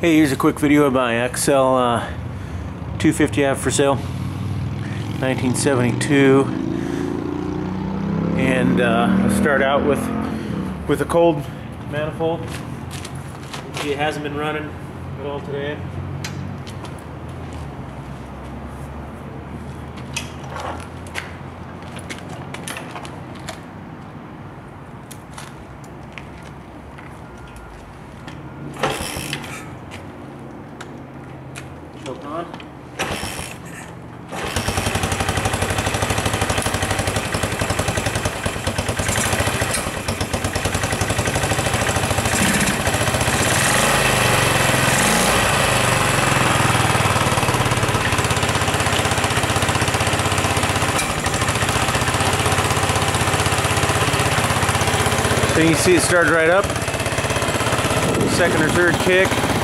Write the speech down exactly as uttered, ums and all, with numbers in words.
Hey, here's a quick video of my X L uh, two fifty I have for sale, nineteen seventy-two, and uh, I'll start out with with a cold manifold. See, it hasn't been running at all today. Choke on. So you can see it started right up. Second or third kick.